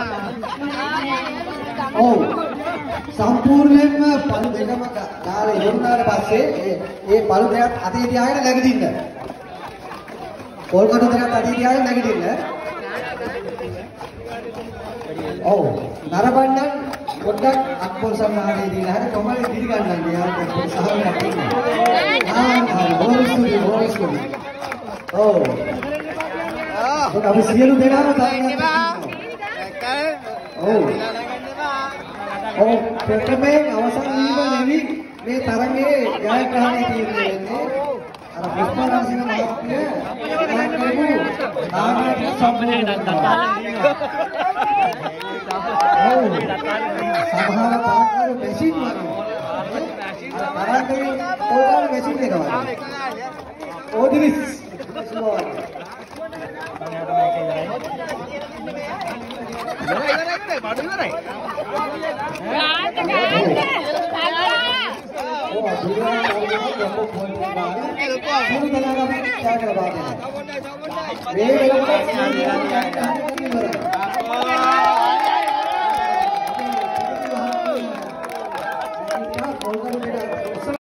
ඔව්. සම්පූර්ණයෙන්ම පළු දෙකම දාලා ඉවරනාට පස්සේ ඒ පළු දෙකත් අතේ තියාගෙන නැගිටින්න. පොල් කටු දෙකත් අතේ තියාගෙන නැගිටින්න. ඔව්. නරඹන්න පොඩ්ඩක් අක්පොල් සම්මානයේ දීලා හරි කොමල් දිරි ගන්නන්න යාට සහායයක් දෙන්න. බෝල්ස්කුඩි. ඔව්. අපි සියලු දෙනාම තායින් ඔව්. ඔව් ප්‍රථමයෙන් අවසන් වීම නෙවි මේ තරඟයේ ජයග්‍රහණය තියෙන්නේ. අර පුෂ්පරාජසිංහ මහත්මිය ආන්කේපු ආනාපාන සම්මේලනයක් ගන්නවා. ඔව්. සමහර තරඟවල මැෂින් වගේ. තරඟයේ පොල්කාර මැෂින් එක වගේ. ඕඩිරිස්